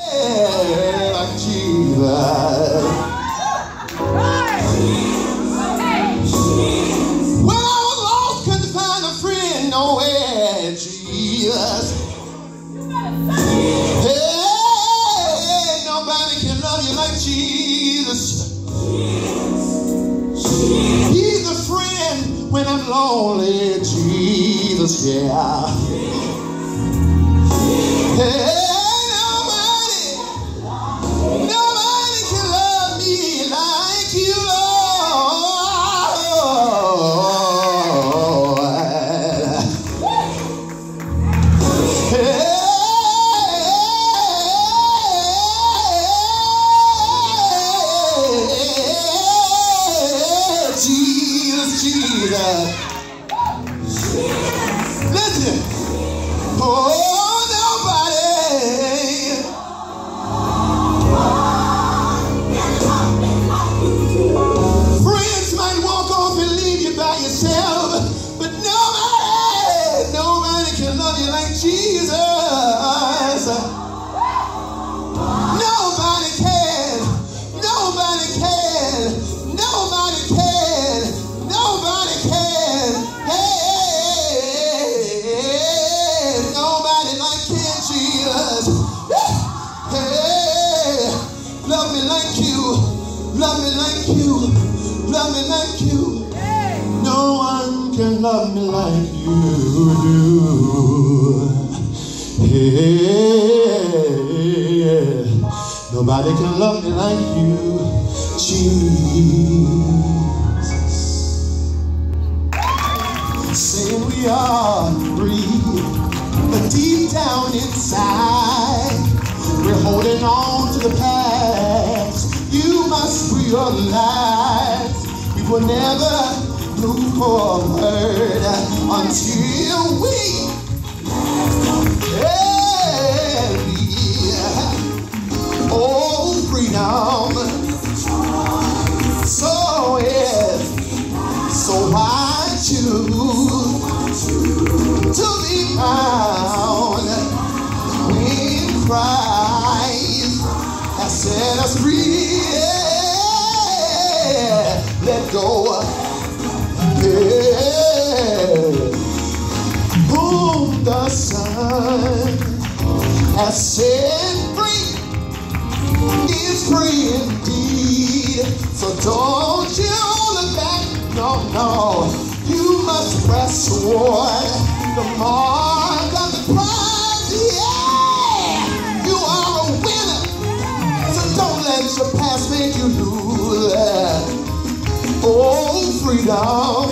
like Jesus. When I was lost, couldn't find a friend nowhere, Jesus. Hey, nobody can love you like Jesus. He's a friend when I'm lonely, Jesus, yeah. Hey, nobody can love me like you, Lord. Hey, Jesus, Jesus. Listen. Oh, nobody. Friends might walk off and leave you by yourself, but nobody can love you like Jesus. Nobody can. Nobody can. Nobody can. Nobody can. Hey, nobody like can Jesus. Hey, love me like you. Love me like you. Love me like you. No one can love me like you do. Hey, nobody can love me like you, Jesus. Saying we are free, but deep down inside, we're holding on to the past. You must realize we will never move forward until we oh, freedom. So yes, so I choose to be found in Christ has set us free. Let go. Whom the Son has set free is free indeed. So don't you look back, no, no. You must press toward the mark of the prize, yeah. You are a winner, so don't let your past make you lose. Oh, freedom.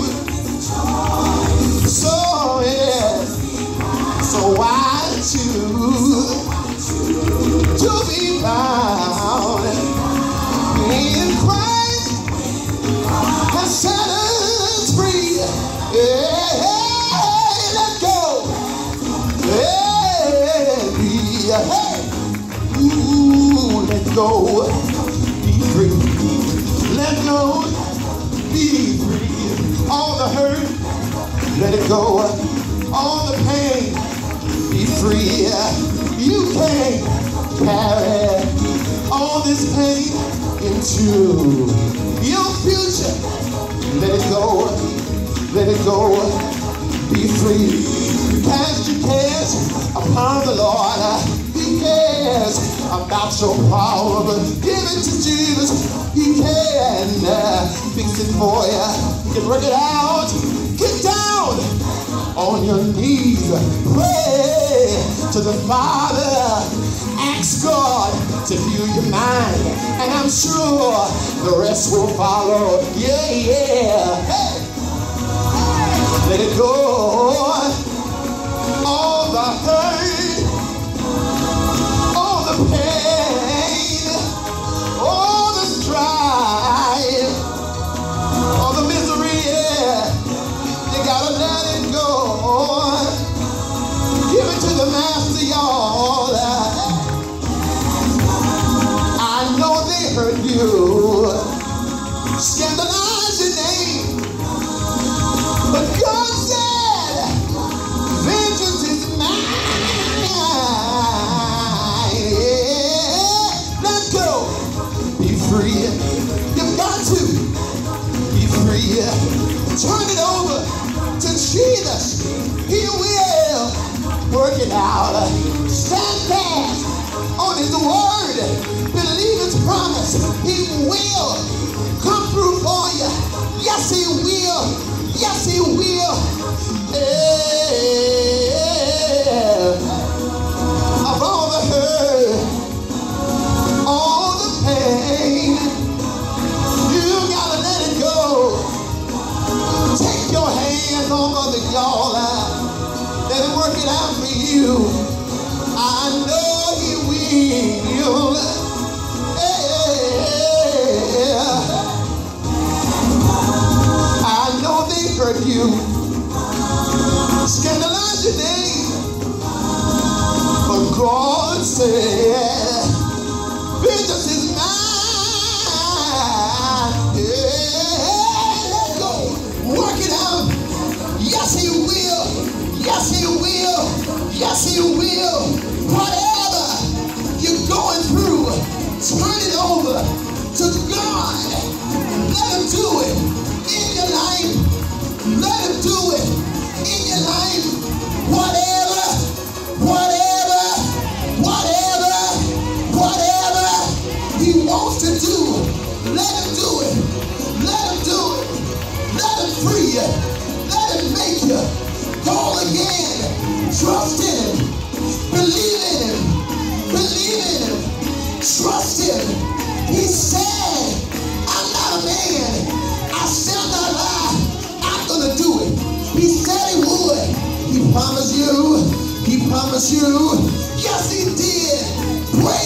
So, yes, so I choose to be found in Christ has set us free. Hey, let go. Hey, ooh, let go. Be free. Let go. Be free. All the hurt, let it go. All the pain, be free. You can't carry all this pain into your future. Let it go. Let it go. Be free. Cast your cares upon the Lord. He cares about your problem. Give it to Jesus. He can fix it for you. You can work it out. Get down on your knees. Pray to the Father. Ask God to heal your mind. And I'm sure the rest will follow. Yeah, yeah. Hey. Let it go. All the hurt, all the pain, all the strife, all the misery, yeah. You gotta let it go. Give it to the master, y'all. I know they hurt you, scandalize your name, but God said, vengeance is mine. Yeah. Turn it over to Jesus. He will work it out. Stand fast on his word. Believe his promise. He will come through for you. Yes, he will. Yes, he will. Of all the hurt, all the pain, you gotta let it go. Take your hands off of the y'all. Let him work it out for you. I know he will. I know they hurt you. Scandalize your name. But God said, vengeance is mine. Yeah, let go. Work it out. Yes, he will. Yes, he will. Yes, he will. Whatever you're going through, turn it over to God. Let him do it in your life. Let him do it in your life. Whatever he wants to do, let him do it. Let him do it. Let him free you. Let him make you whole again. Trust in him. Believe in him. Believe in him. Trust him. He said, I'm not a man. I shall not lie. I'm going to do it. He said he would. He promised you. He promised you. Yes, he did. Praise